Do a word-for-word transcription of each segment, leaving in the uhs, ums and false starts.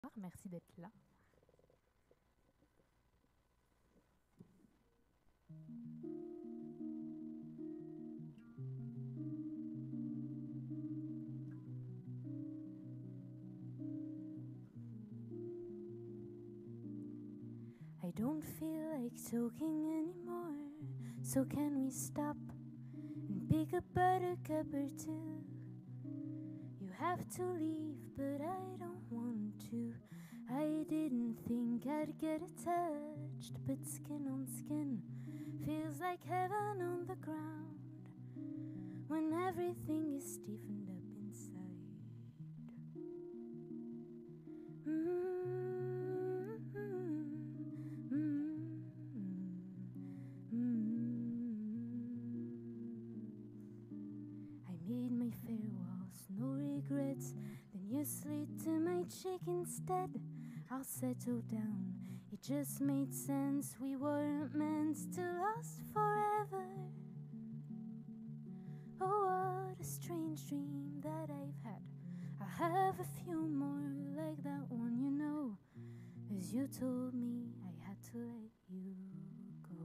Merci d'être là. I don't feel like talking anymore, so can we stop and pick a buttercup or two? You have to leave, but I don't want to. I didn't think I'd get attached, but skin on skin feels like heaven on the ground when everything is stiffened up inside. Mm-hmm. Mm-hmm. Mm-hmm. I made my farewells, no regrets. Then you slid to my cheek instead. I'll settle down. It just made sense. We weren't meant to last forever. Oh, what a strange dream that I've had. I have a few more like that one, you know. As you told me, I had to let you go.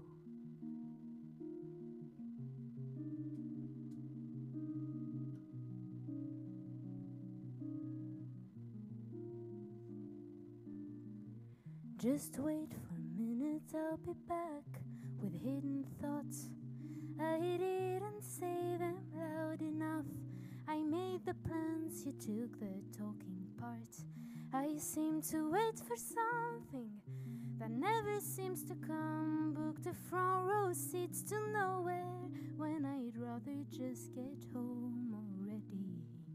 Just wait for a minute, I'll be back with hidden thoughts. I didn't say them loud enough. I made the plans, you took the talking part. I seem to wait for something that never seems to come. Booked a front row seats to nowhere when I'd rather just get home already.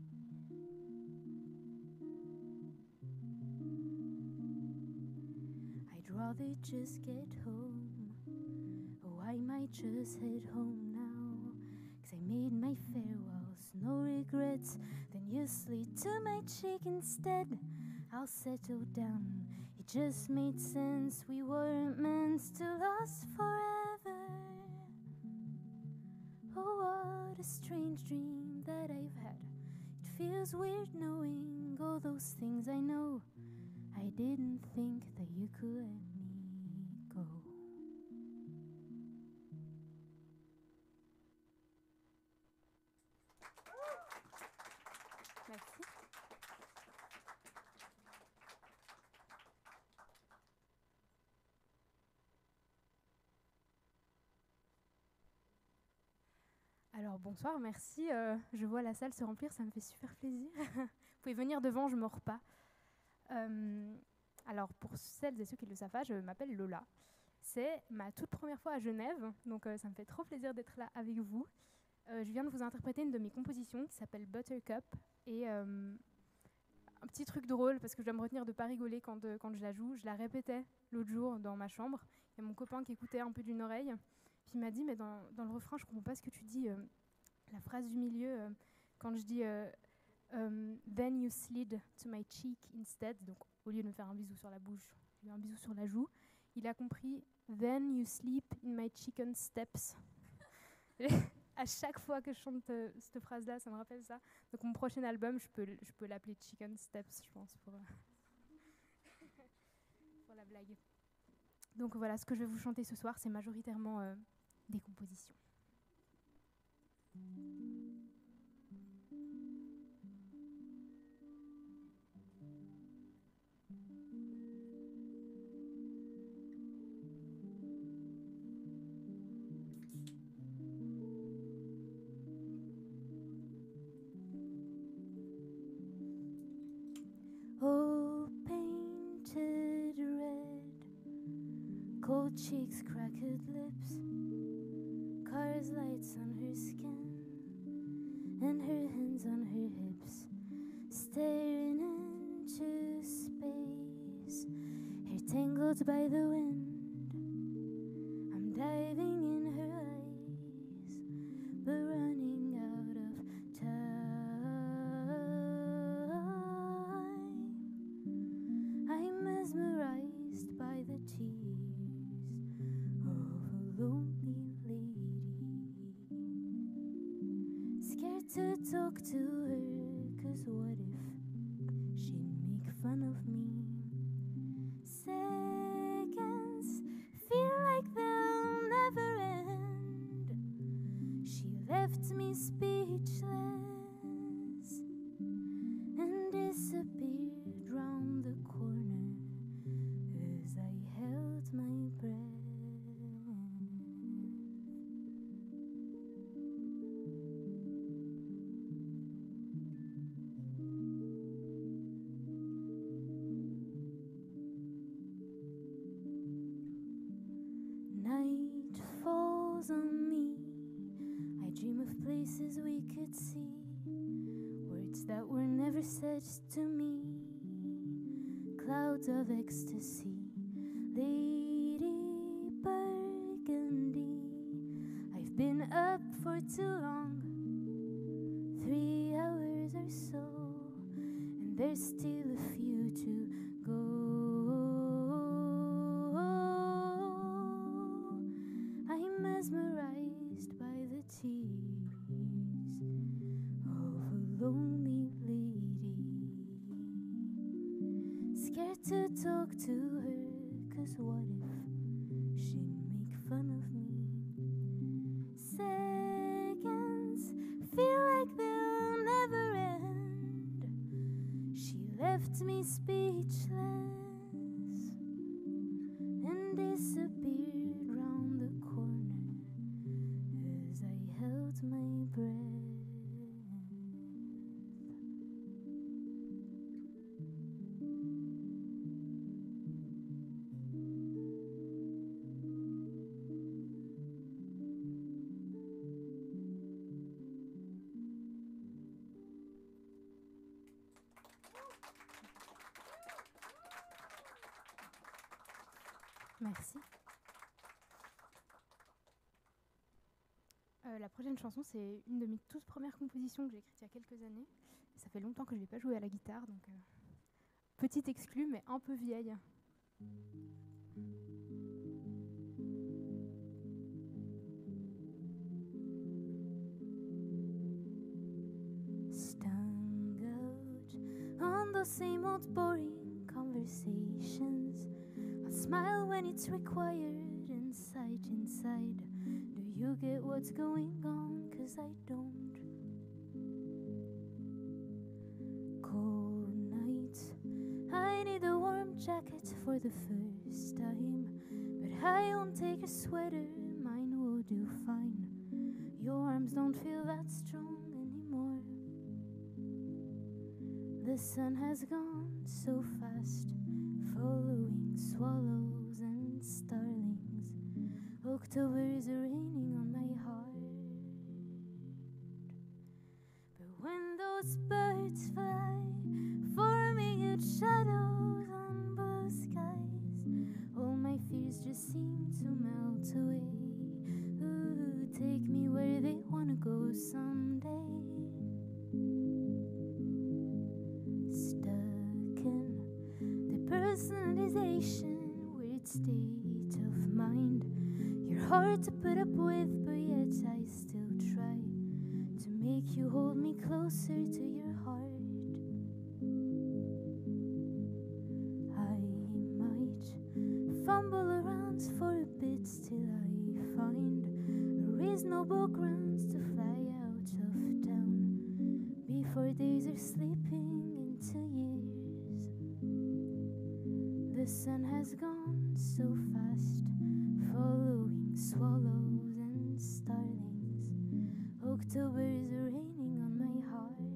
I'd rather just get home. Oh, I might just head home now, 'cause I made my farewells, no regrets. Then you slid to my cheek instead. I'll settle down. It just made sense. We weren't meant to last forever. Oh, what a strange dream that I've had. It feels weird knowing all those things I know. I didn't think that you could let me go. Merci. Alors bonsoir, merci. Euh, je vois la salle se remplir, ça me fait super plaisir. Vous pouvez venir devant, je mords pas. Euh, alors pour celles et ceux qui ne le savent pas, je m'appelle Lola. C'est ma toute première fois à Genève, donc euh, ça me fait trop plaisir d'être là avec vous. Euh, je viens de vous interpréter une de mes compositions qui s'appelle Buttercup. Et euh, un petit truc drôle, parce que je dois me retenir de ne pas rigoler quand, euh, quand je la joue. Je la répétais l'autre jour dans ma chambre. Il y a mon copain qui écoutait un peu d'une oreille. Puis il m'a dit, mais dans, dans le refrain, je ne comprends pas ce que tu dis. Euh, la phrase du milieu, euh, quand je dis euh, um, Then you slid to my cheek instead. Donc au lieu de me faire un bisou sur la bouche, je lui ai un bisou sur la joue. Il a compris Then you sleep in my chicken steps. À chaque fois que je chante euh, cette phrase-là, ça me rappelle ça. Donc mon prochain album, je peux, je peux l'appeler Chicken Steps, je pense, pour, euh, pour la blague. Donc voilà, ce que je vais vous chanter ce soir, c'est majoritairement euh, des compositions. Oh, painted red, cold cheeks, cracked lips, cars lights on her skin, and her hands on her hips, staring into space, hair tangled by the wind. I'm diving in her eyes, but running out of time. I'm mesmerized by the tears of a lonely lady, scared to talk to her, 'cause what if she'd make fun of me? night falls on me, I dream of places we could see, words that were never said to me, clouds of ecstasy, Lady Burgundy. I've been up for too long, three hours or so, and there's still a few to go. I'm mesmerized by the tears of a lonely lady, scared to talk to her, 'cause what if she'd make fun of me? Seconds feel like they'll never end. She left me speechless and disappeared round the corner as I held my breath. Merci. Euh, la prochaine chanson, c'est une de mes toutes premières compositions que j'ai écrites il y a quelques années. Ça fait longtemps que je n'ai pas joué à la guitare, donc euh, petite exclue, mais un peu vieille. Stung out on those same old boring conversations. I'll smile when it's required, inside, inside. Do you get what's going on? 'Cause I don't. Cold nights, I need a warm jacket for the first time, but I won't take a sweater, mine will do fine. Your arms don't feel that strong anymore. The sun has gone so fast, following swallows and starlings. October is raining on my heart. But when those birds fly, forming huge shadows on blue skies, all my fears just seem to melt away. Ooh, take me where they wanna go someday. Stuck in the personalization, weird state of mind. You're hard to put up with, but yet I still try to make you hold me closer to your heart. I might fumble around for a bit till I find a reasonable grounds to fly out of town before days are slipping into years. The sun has gone so fast, following swallows and starlings. October is raining on my heart.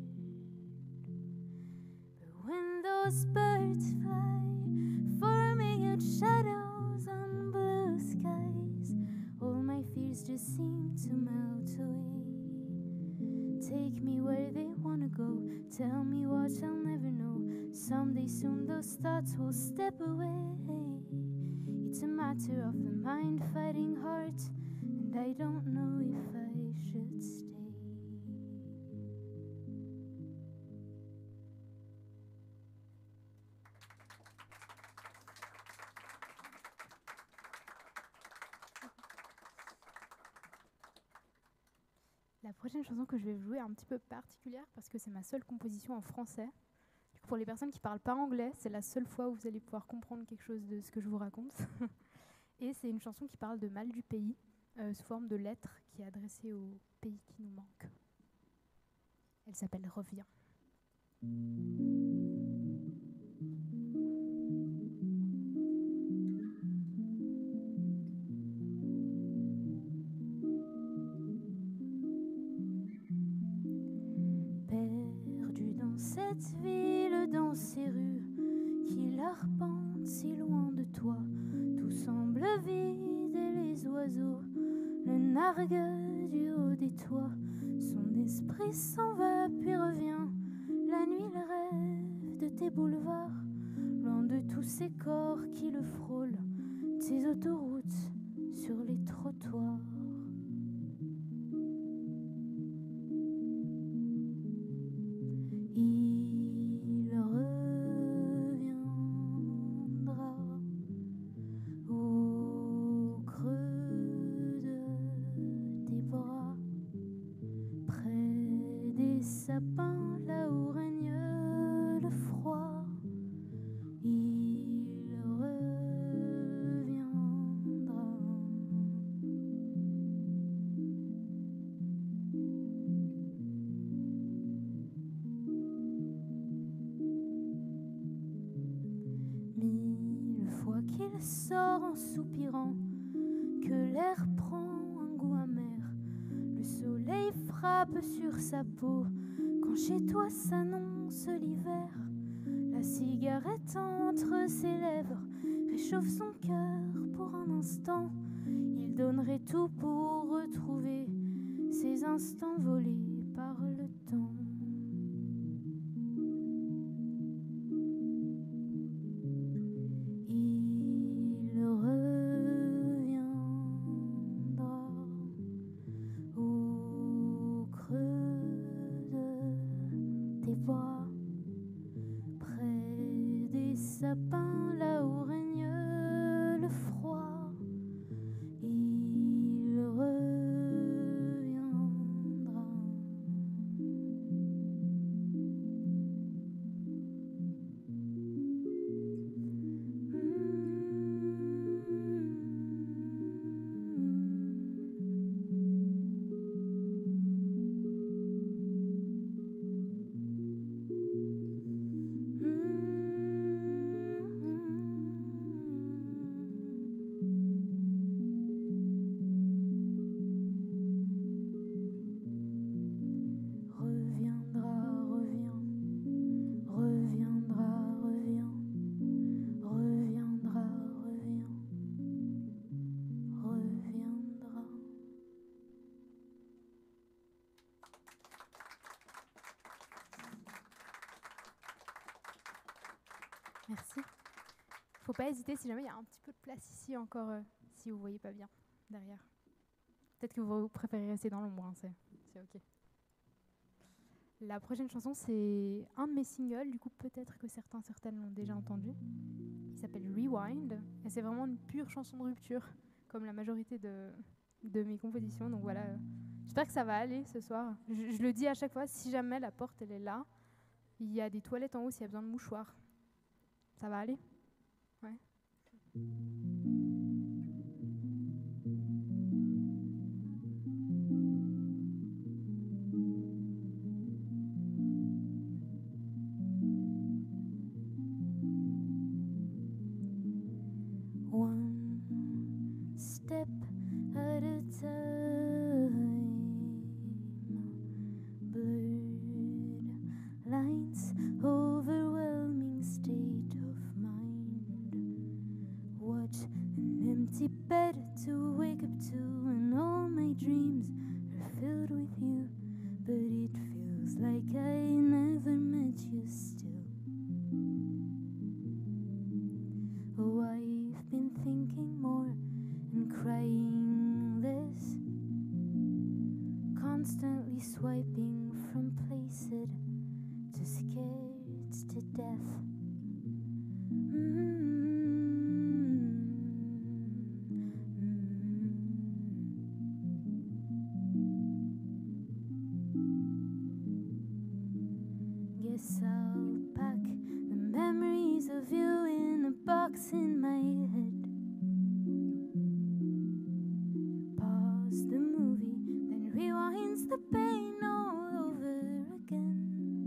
But when those birds fly, forming huge shadows on blue skies, all my fears just seem to melt away. Take me where they wanna go, tell me what I'll never know. Someday soon those thoughts will step away. It's a matter of the mind fighting heart, and I don't know if I should stay. La prochaine chanson que je vais vous jouer est un petit peu particulière parce que c'est ma seule composition en français. Du coup, pour les personnes qui ne parlent pas anglais, c'est la seule fois où vous allez pouvoir comprendre quelque chose de ce que je vous raconte. Et c'est une chanson qui parle de mal du pays, euh, sous forme de lettre qui est adressée au pays qui nous manque. Elle s'appelle Reviens. Perdu dans cette ville, dans ces rues qui l'arpentent si loin de toi, tout semble vide et oiseau le nargue du haut des toits. Son esprit s'en va puis revient. La nuit il rêve de tes boulevards, loin de tous ces corps qui le frôlent, tes autoroutes sur les trottoirs. Il reviendra au creux de tes bras, près des sapins, là où règne le froid. Il reviendra. Mille fois qu'il sort en soupirant, que l'air prend un goût amer, le soleil frappe sur sa peau, quand chez toi s'annonce l'hiver. La cigarette entre ses lèvres réchauffe son cœur pour un instant. Il donnerait tout pour retrouver ces instants volés par le temps. Il reviendra au creux de tes bras, près des sapins, là où règne le froid. Il reviendra. Reviendra, reviens, reviendra, reviens, reviendra, reviens, reviendra. Merci. Faut pas hésiter si jamais il y a un petit peu de place ici encore, euh, si vous voyez pas bien derrière. Peut-être que vous préférez rester dans l'ombre, hein, c'est, c'est ok. La prochaine chanson, c'est un de mes singles, du coup peut-être que certains, certaines l'ont déjà entendu. Il s'appelle Rewind, et c'est vraiment une pure chanson de rupture, comme la majorité de, de mes compositions. Donc voilà, euh, j'espère que ça va aller ce soir. Je, je le dis à chaque fois, si jamais la porte elle est là, il y a des toilettes en haut s'il y a besoin de mouchoirs. Ça va aller ? Ouais. One step at a time, blurred lines, overwhelming state of mind. What an empty bed to wake up to, and all my dreams are filled with you, but it feels like I never met you still. Oh, I've been thinking more and crying less, constantly swiping from placid to scared to death. Mm-hmm. Guess I'll pack the memories of you in a box in my head. Pause the movie, then rewinds the pain all over again.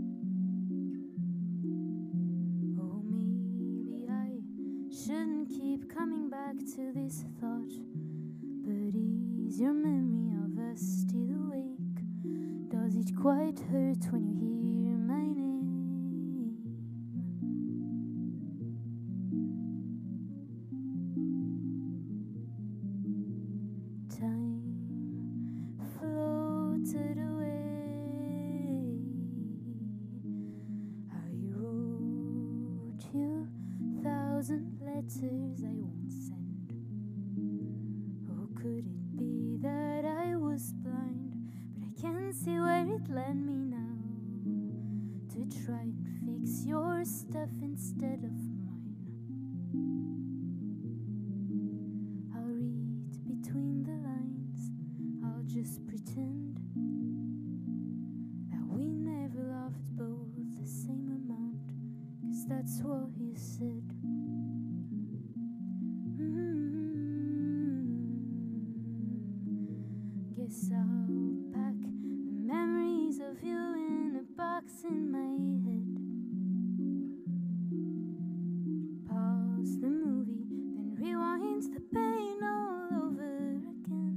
Oh, maybe I shouldn't keep coming back to this thought, but is your memory of us still awake? Does it quite hurt when you hear my name? thousand letters I won't send. Oh, could it be that I was blind? But I can see where it led me now, to try and fix your stuff instead of mine. I'll read between the lines, I'll just pretend that we never loved both the same amount, 'cause that's what you said. Mm-hmm. Guess I'll pack the memories of you in a box in my head. Pause the movie, then rewind the pain all over again.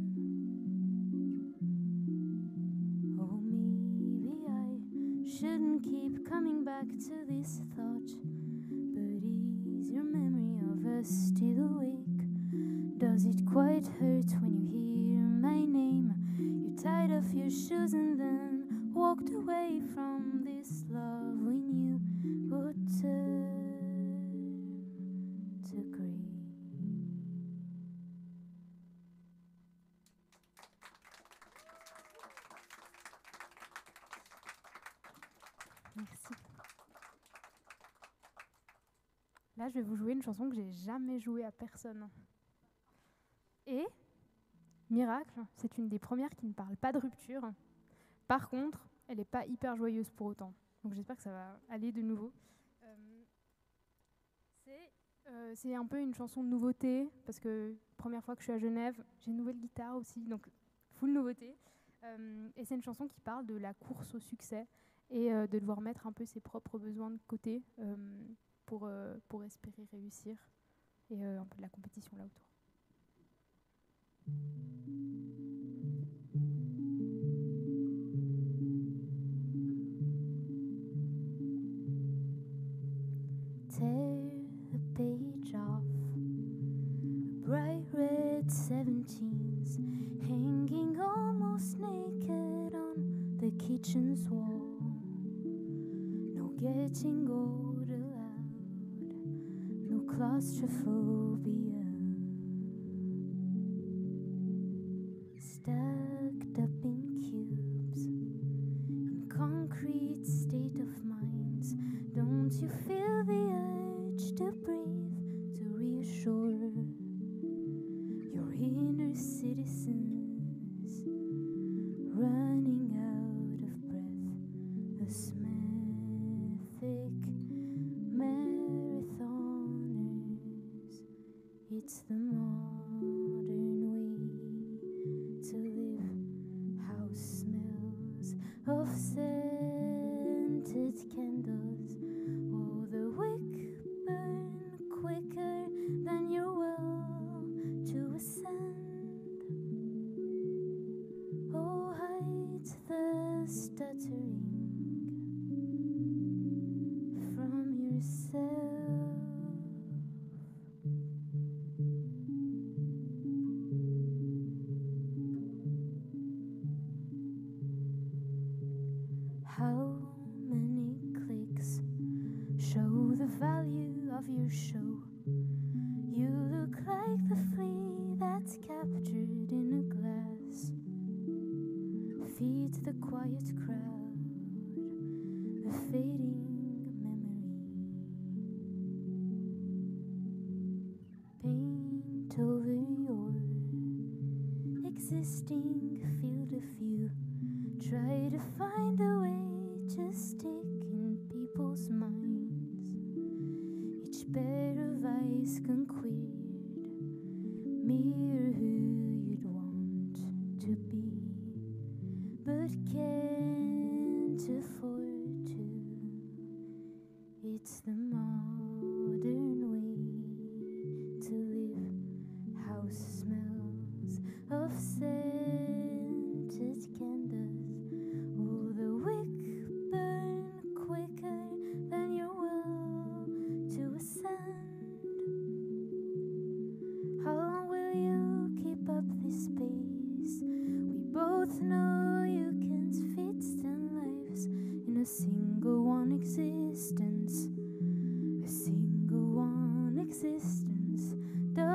Oh, maybe I shouldn't keep coming back to this thought, but is your memory of us still awake? Does it quite hurt when you hear my name? You tied off your shoes and then walked away from this love we knew would turn to grey. Merci. Là, je vais vous jouer une chanson que j'ai jamais jouée à personne. Et, miracle, c'est une des premières qui ne parle pas de rupture. Par contre, elle n'est pas hyper joyeuse pour autant. Donc j'espère que ça va aller de nouveau. Euh, c'est, euh, c'est un peu une chanson de nouveauté, parce que première fois que je suis à Genève, j'ai une nouvelle guitare aussi, donc full nouveauté. Euh, et c'est une chanson qui parle de la course au succès et euh, de devoir mettre un peu ses propres besoins de côté euh, pour, euh, pour espérer réussir, et euh, un peu de la compétition là autour. Tear the page off, bright red seventeens hanging almost naked on the kitchen's wall. No getting old allowed, no claustrophobia. Stacked up in cubes, in concrete state of minds. Don't you feel the urge to breathe, to reassure your inner citizens running out of breath? The Smethic marathoners, it's the modern way to live. House smells of scented candles. Oh, the wick burn quicker than you're well to ascend. Oh, hide the stuttering from yourself. How many clicks show the value of your show? You look like the flea that's captured in a glass. Feed the quiet crowd a fading memory. Paint over your existing field of view. Try to find a way to stick in people's minds. Each pair of eyes conquered, mirror who you'd want to be, but can't afford to. It's the modern way to live. House smells of scented candles. Oh, the wick burn quicker than you're well to ascend.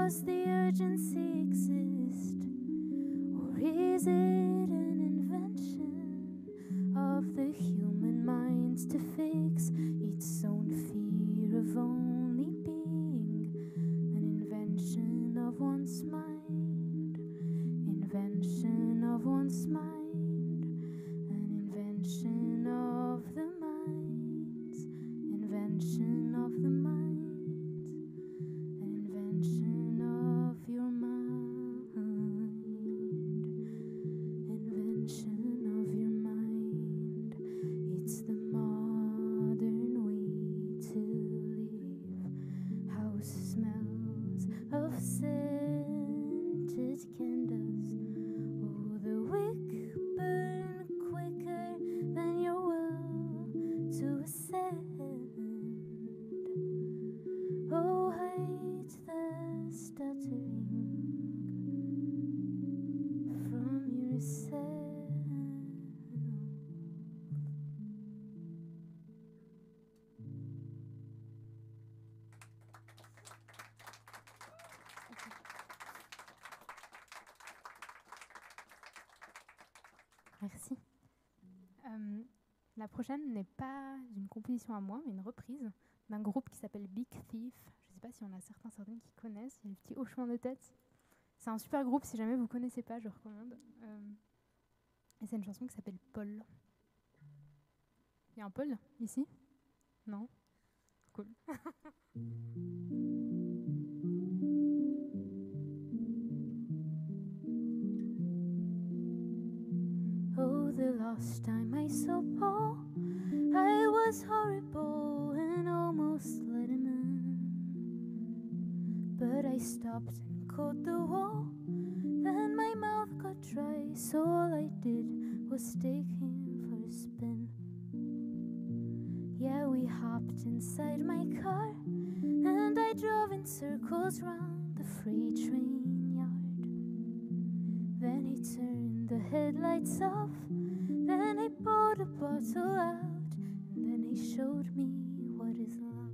Does the urgency exist? Or is it an invention of the human mind to fix its own fear of only being an invention of one's mind? Invention of one's mind, an invention of the minds, invention of the minds, an invention of your mind, invention of your mind. It's the modern way to live. House smells of scented candles. Oh, the wick burn quicker than your will to ascend. Oh, hide the stuttering from yourself. Merci. Euh, la prochaine n'est pas une composition à moi, mais une reprise d'un groupe qui s'appelle Big Thief. Je ne sais pas si on a certains, certaines qui connaissent. Il y a des petits hochements de tête. C'est un super groupe, si jamais vous ne connaissez pas, je recommande. Euh, et c'est une chanson qui s'appelle Paul. Il y a un Paul ici? Non? Cool. Oh, the last time I saw Paul, I was horrible and almost let him in. But I stopped and caught the wall. Then my mouth got dry, so all I did was take him for a spin. Yeah, we hopped inside my car, and I drove in circles round the freight train yard. Then he turned the headlights off, then he poured a bottle out, and then he showed me what is love.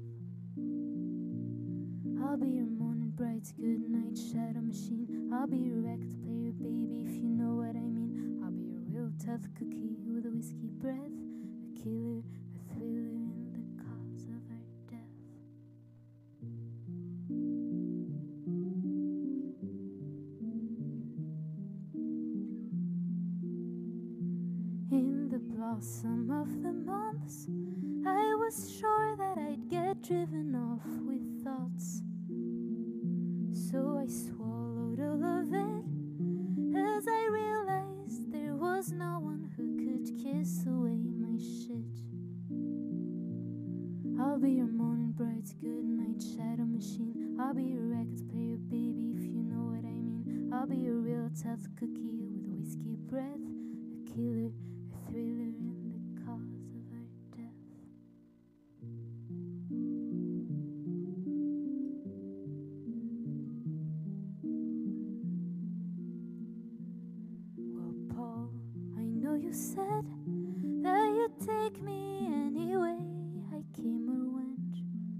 I'll be your morning bright, good night shadow machine. I'll be your record player, baby, if you know what I mean. I'll be your real tough cookie with a whiskey breath, a killer, a thriller, and the cause of our death. In the blossom of the months, I was sure that I'd get driven off with thoughts. So I swallowed all of it as I realized there was no one who could kiss away my shit. I'll be your morning bright, good night shadow machine. I'll be your record player, baby, if you know what I mean. I'll be your real tough cookie with a whiskey breath, a killer, a thriller, and the cause of our death. Well, Paul, I know you said that you'd take me anyway I came or went,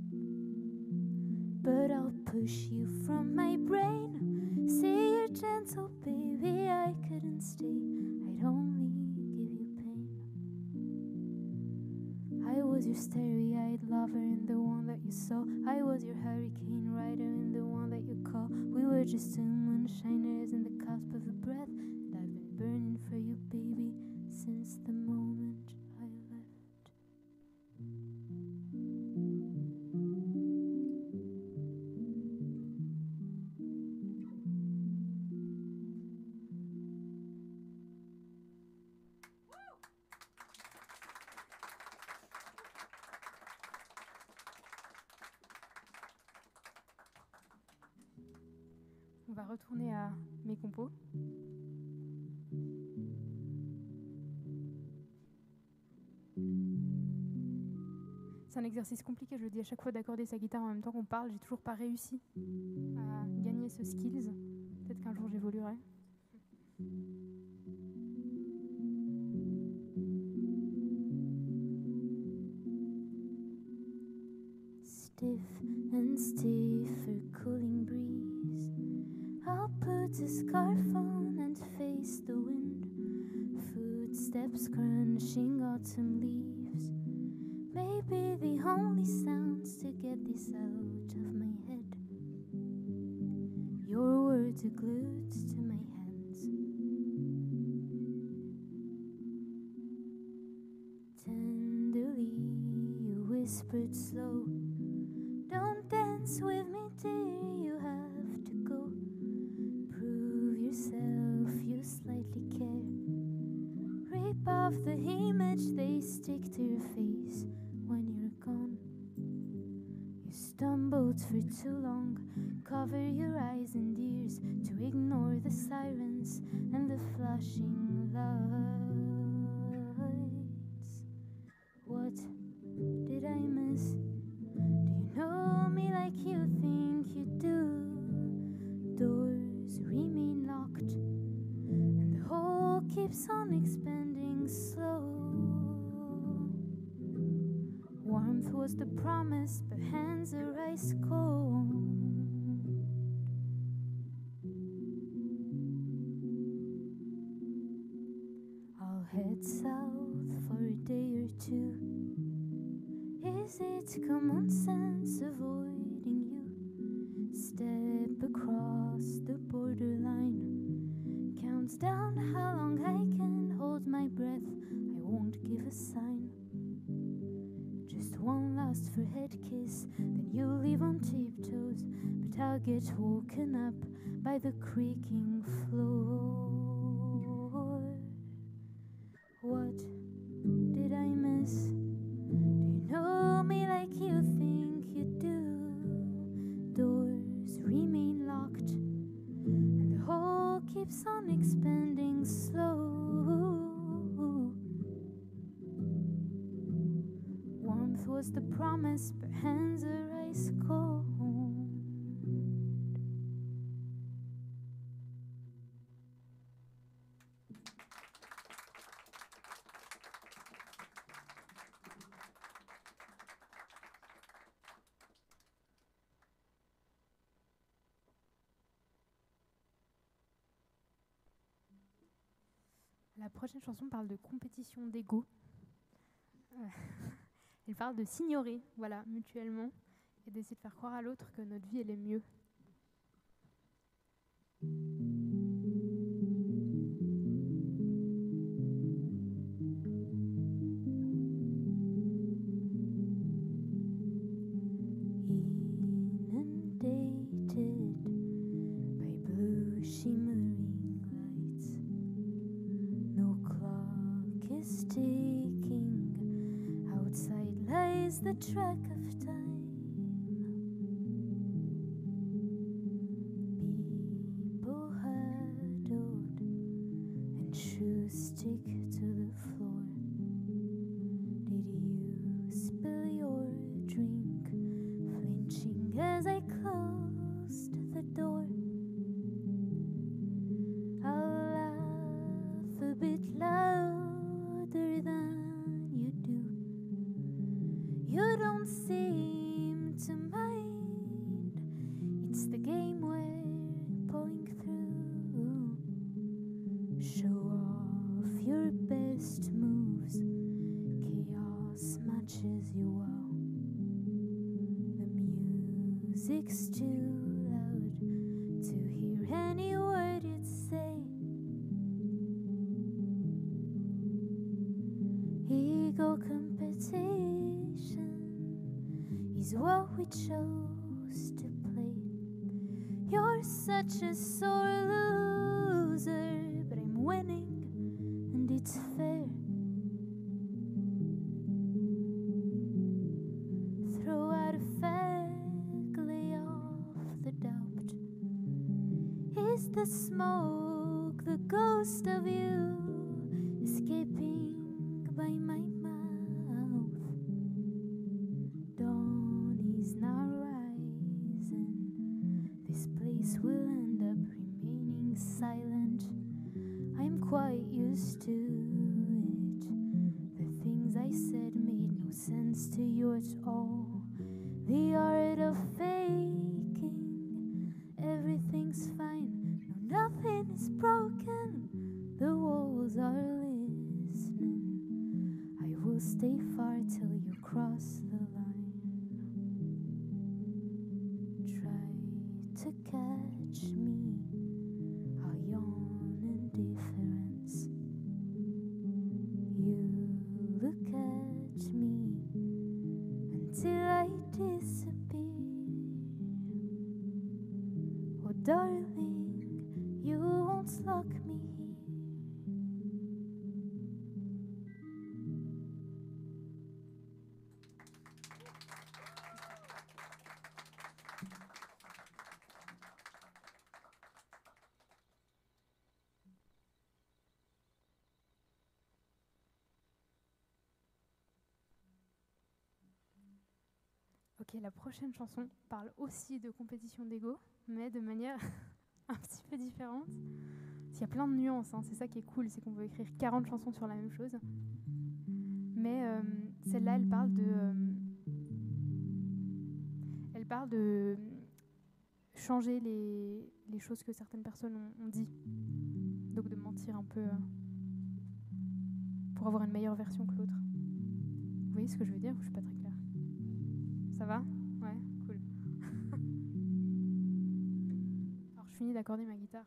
but I'll push you from my brain. See, you're gentle, baby, I couldn't stay, I'd only give you pain. I was your starry-eyed lover and the one that you saw. I was your hurricane rider and the one that you call. We were just two moonshiners in the cusp of a breath, and I've been burning for you, baby, since the moment I left. On va retourner à mes compos. C'est un exercice compliqué, je le dis à chaque fois, d'accorder sa guitare en même temps qu'on parle. J'ai toujours pas réussi à gagner ce skills. Peut-être qu'un jour j'évoluerai. Stiff and stiffer cooling breeze Put a scarf on and face the wind. Footsteps crunching autumn leaves. Maybe the only sounds to get this out of my head. Your words are glued to my hands. Tenderly you whispered slow, don't dance with me dear, you have to go. Prove yourself, you slightly care. Rip off the image they stick to your face when you're gone. You stumbled for too long, cover your eyes and ears to ignore the sirens and the flashing lights. What did I miss? Do you know me like you think you do? Doors remain locked and the hole keeps on expanding slow. Warmth was the promise, but hands are ice cold. I'll head south for a day or two. Is it common sense avoiding you? Step across the borderline, counts down how long I can hold my breath. I won't give a sign. Just one last forehead kiss, then you'll leave on tiptoes. But I'll get woken up by the creaking floor. What did I miss? Do you know me like you think you do? Doors remain locked and the hole keeps on expanding slow. Warmth was the promise, but hands are ice cold. La prochaine chanson parle de compétition d'ego. Euh, Elle parle de s'ignorer, voilà, mutuellement, et d'essayer de faire croire à l'autre que notre vie, elle est mieux. Inundated by blue shimmering lights, no clock is ticking. Outside lies the track of time. People huddled and shoes stick to the floor. Did you spill your drink, flinching as I closed the door? I'll laugh a bit louder than you do. You don't seem to mind. It's the game we're pulling through. Show off your best moves. Chaos matches you well. The music's too loud to hear any word you'd say. Ego competition is what we chose to play. You're such a sore loser, but I'm winning and it's fair. Throw out a fag, lay off the doubt. Is the smoke the ghost of you escaping by my mouth? Dawn is now rising. This place will end up remaining silent. I'm quite used to it. The things I said made no sense to you at all. The art of faking everything's fine. No, to catch me. I'll yawn in difference. You look at me until I disappear. Oh, darling, you won't lock me here. Ok, la prochaine chanson parle aussi de compétition d'ego, mais de manière un petit peu différente. Il y a plein de nuances, hein, c'est ça qui est cool, c'est qu'on peut écrire quarante chansons sur la même chose. Mais euh, celle-là, elle parle de... Euh, elle parle de changer les, les choses que certaines personnes ont, ont dit. Donc de mentir un peu euh, pour avoir une meilleure version que l'autre. Vous voyez ce que je veux dire? Je suis pas très claire. Ça va? Ouais, cool. Alors je finis d'accorder ma guitare.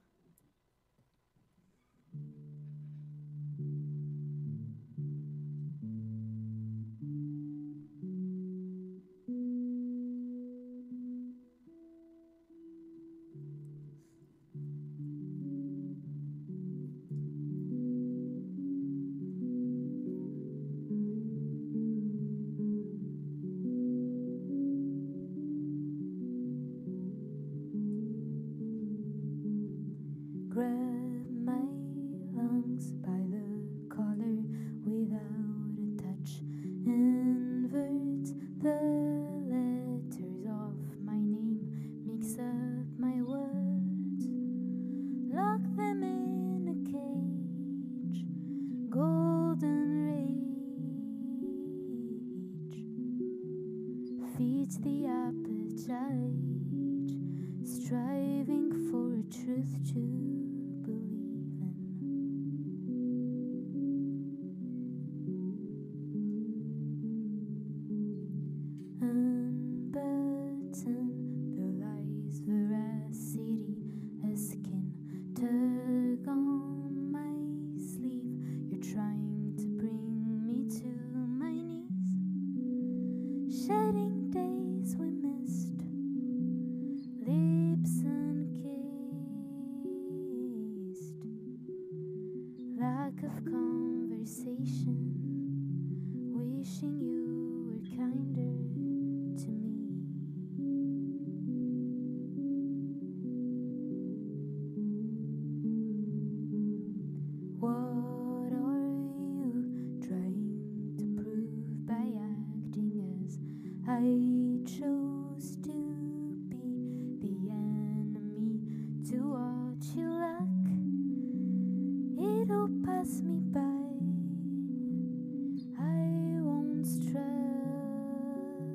Grab my lungs by the collar without a touch. Invert the letters of my name. Mix up my words. Lock them in a cage. Golden rage. Feed the appetite. Striving for a truth to believe in. Unbutton the lies, veracity, a skin. Tug on my sleeve. You're trying to bring me to my knees. Shedding days we missed. Lips unkissed, lack of conversation, wishing you were kinder to me. What are you trying to prove by acting as I chose to? To what you lack, it'll pass me by. I won't strive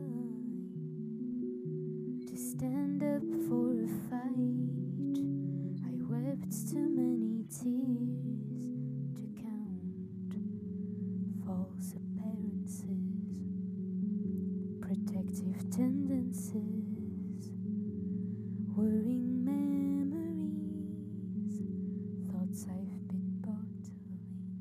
to stand up for a fight. I wept too many tears to count false appearances, protective tendencies, worrying thoughts I've been bottling.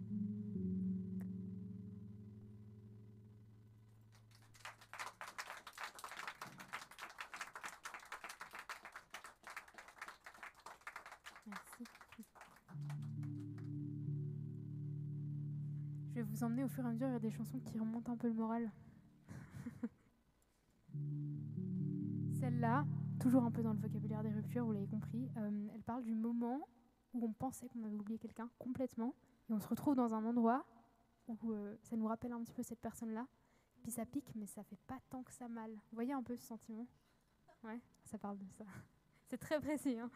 Merci. Je vais vous emmener au fur et à mesure vers des chansons qui remontent un peu le moral. Celle-là, toujours un peu dans le vocabulaire des ruptures, vous l'avez compris, euh, elle parle du moment où on pensait qu'on avait oublié quelqu'un complètement et on se retrouve dans un endroit où euh, ça nous rappelle un petit peu cette personne-là, puis ça pique, mais ça fait pas tant que ça mal. Vous voyez un peu ce sentiment? Ouais, ça parle de ça. C'est très précis, hein.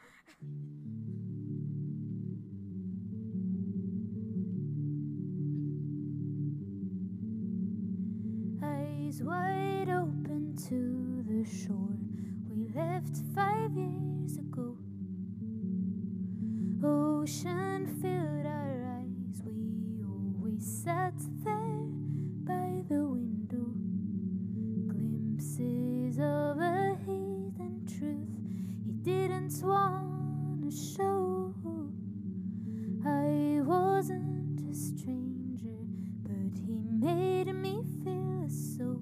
Eyes wide open to the shore we left five years ago. Ocean filled our eyes, we always sat there by the window. Glimpses of a hidden truth, he didn't didn't wanna show I wasn't a stranger, but he made me feel so.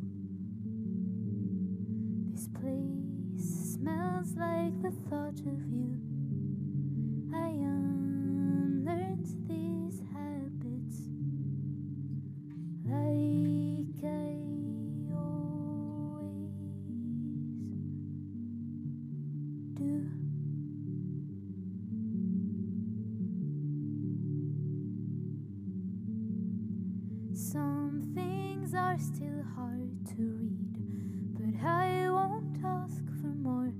This place smells like the thought of you. I unlearned these habits like I always do. Some things are still hard to read, but I won't ask for more.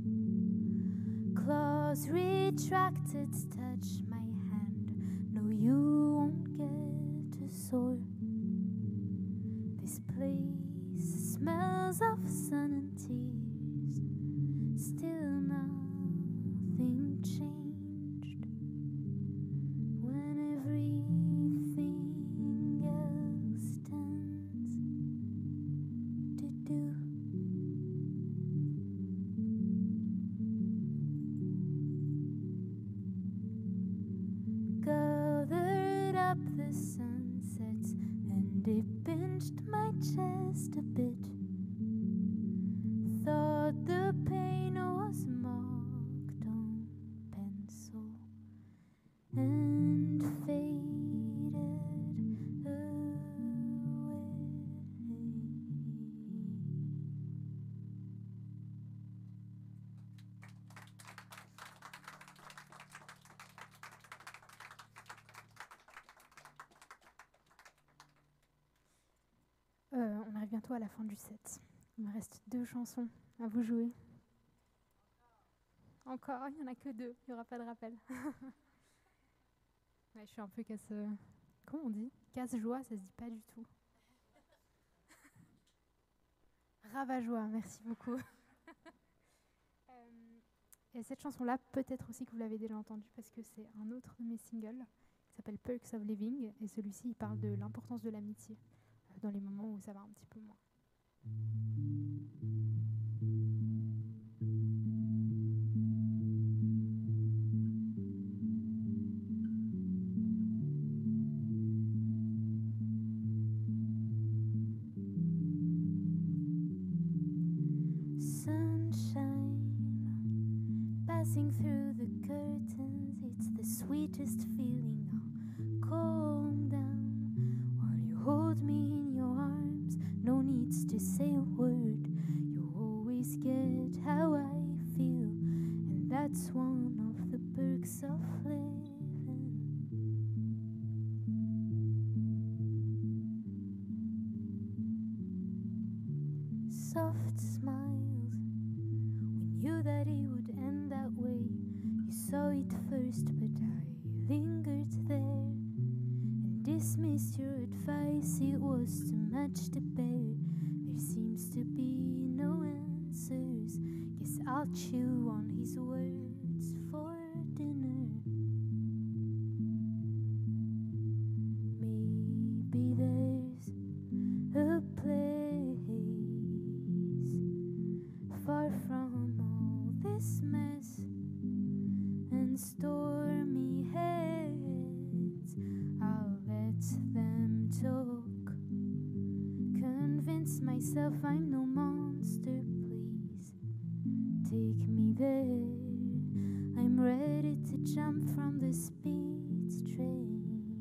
Claws retracted touch my hand. No, you won't get a sore. This place smells of sun and tears. Still nothing changed when everything else tends to do. Gathered up the sunsets and it pinched my chest a bit. Thought the pain was marked on pencil and faded away. Euh, on arrive bientôt à la fin du set. Il me reste deux chansons à vous jouer. Encore, il n'y en a que deux, il n'y aura pas de rappel. Ouais, je suis un peu casse... euh, Comment on dit? Casse-joie, ça se dit pas du tout. Ravageois, merci beaucoup. Euh, Et cette chanson-là, peut-être aussi que vous l'avez déjà entendue parce que c'est un autre de mes singles qui s'appelle Perks of Living. Et celui-ci, il parle de l'importance de l'amitié euh, dans les moments où ça va un petit peu moins. Sunshine passing through the curtains, it's the sweetest feeling. I'll calm down while you hold me in your arms. No needs to say a word, you always get how I feel, and that's one of the perks of living. Soft smiles, we knew that it would end that way. You saw it first, but I lingered there and dismissed your advice. It was too much to bear. There seems to be no answers. Guess I'll chew on his words for dinner. Maybe there's a place far from all this mess and stormy heads. I'll let them talk, convince myself I'm no monster. Please take me there. I'm ready to jump from the speed train.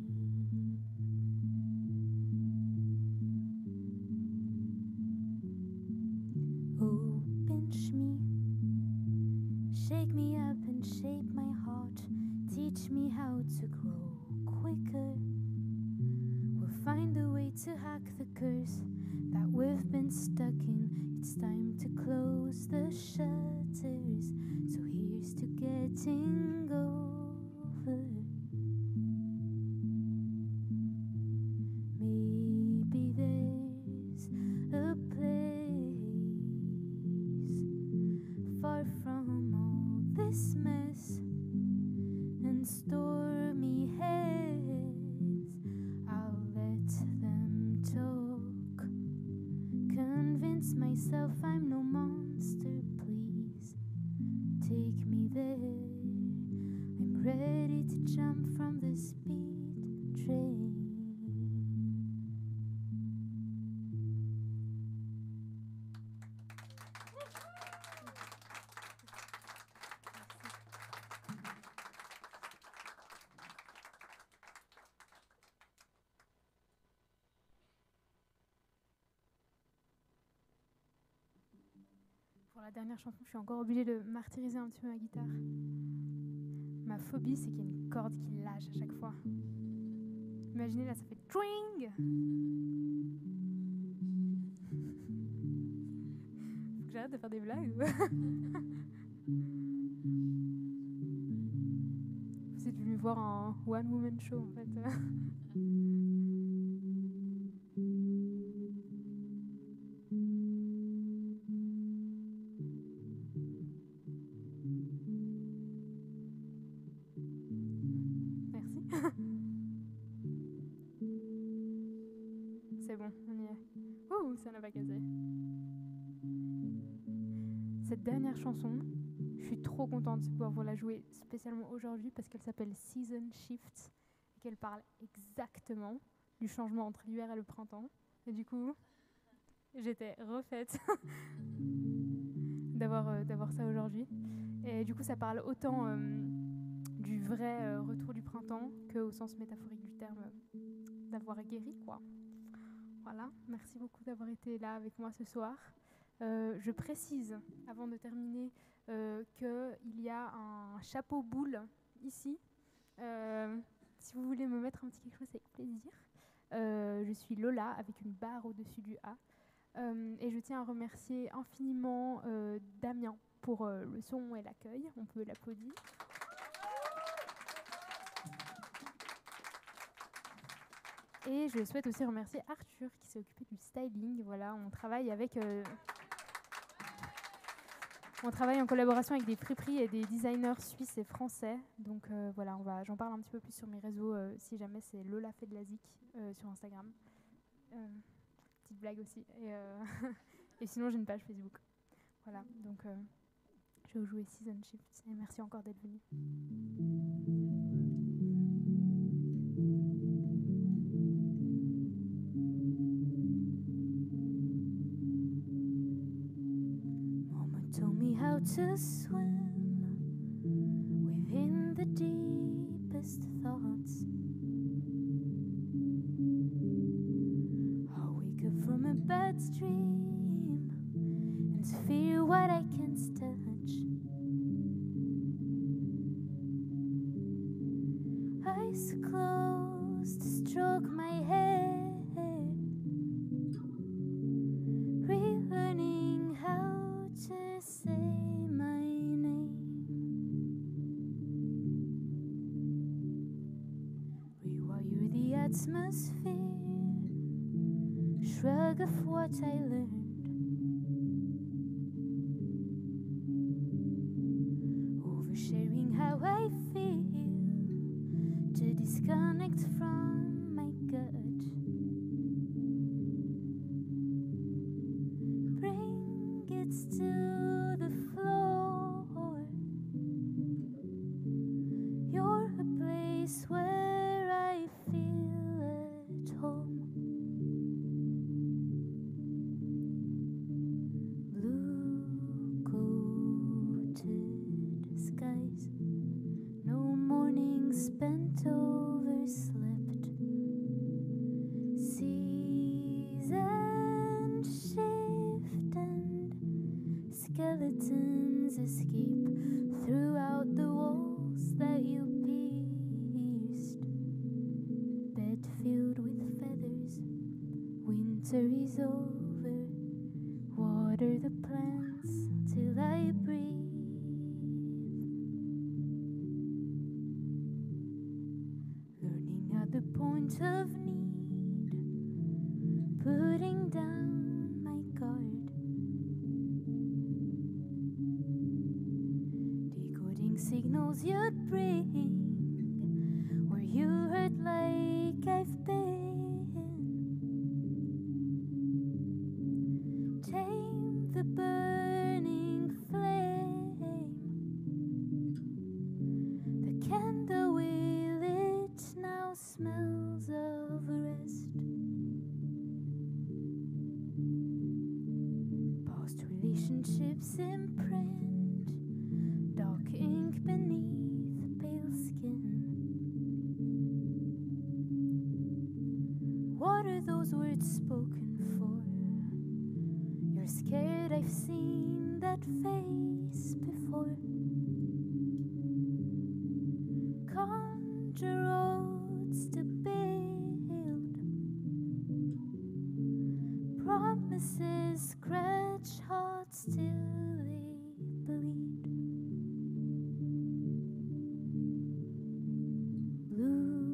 Oh, pinch me, shake me up and shape my heart. Teach me how to grow quicker. We'll find a way to hack the curse that we've been stuck in. It's time to close the shutters. So here's to getting over. Maybe there's a place far from all this mess and stormy heads. I'll let them talk, convince myself I'm no monster. Please take take me there. I'm ready to jump from the speed train. Pour la dernière chanson, je suis encore obligée de martyriser un petit peu ma guitare. Ma phobie, c'est qu'il y a une corde qui lâche à chaque fois. Imaginez, là, ça fait twing. Faut que j'arrête de faire des blagues. Vous êtes venu voir un one-woman show, en fait. C'est bon, on y est. Ouh, ça n'a pas cassé. Cette dernière chanson, je suis trop contente de pouvoir vous la jouer spécialement aujourd'hui parce qu'elle s'appelle Season Shift et qu'elle parle exactement du changement entre l'hiver et le printemps. Et du coup, j'étais refaite d'avoir, euh, d'avoir ça aujourd'hui. Et du coup, ça parle autant euh, du vrai euh, retour du printemps qu'au sens métaphorique du terme, euh, d'avoir guéri, quoi. Voilà, merci beaucoup d'avoir été là avec moi ce soir. Euh, je précise, avant de terminer, euh, qu'il y a un chapeau boule ici. Euh, si vous voulez me mettre un petit quelque chose, avec plaisir. Euh, je suis Lola, avec une barre au-dessus du A. Euh, et je tiens à remercier infiniment euh, Damien pour euh, le son et l'accueil. On peut l'applaudir. Et je souhaite aussi remercier Arthur qui s'est occupé du styling. Voilà, on travaille avec, euh, on travaille en collaboration avec des friperies et des designers suisses et français. Donc euh, voilà, on va, j'en parle un petit peu plus sur mes réseaux. Euh, si jamais c'est Lola fait de la zik euh, sur Instagram. Euh, petite blague aussi. Et, euh, et sinon j'ai une page Facebook. Voilà, donc euh, je vais vous jouer Season Shift. Et merci encore d'être venu. Told me how to swim within the deepest thoughts. I'll wake up from a bad dream and feel what I can't touch. Eyes closed, stroke my hair, relearning how to say my name. Rewire the atmosphere, shrug of what I learned. Oversharing how I feel, to disconnect from my gut. Bring it to the floor. You're a place where I feel at home. Blue-coated skies, no morning spent overslept. Season shift and skeletons escape throughout the walls that you pierced. Bed filled with feathers, winter is over. Water the plants till I breathe. Learning at the point of need, putting down my guard. Decoding signals you'd bring where you hurt like I've been. Tame the burning flame, are those words spoken for? You're scared, I've seen that face before. Conjure roads to build, promises scratch hearts till they bleed. Blue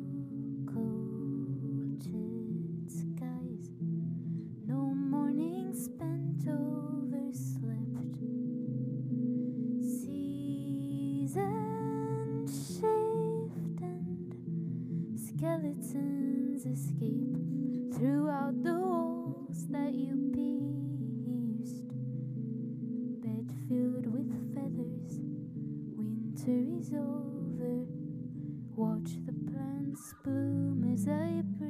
coated skies, no morning spent overslept. Seasons shift and skeletons escape throughout the walls that you pierced. Bed filled with feathers, winter is over. Watch the plants bloom as I breathe.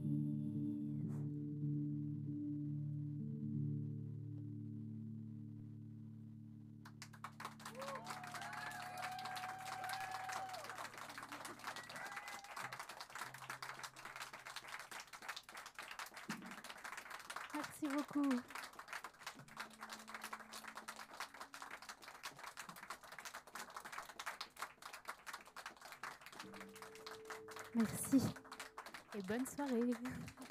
Merci beaucoup. Merci et bonne soirée.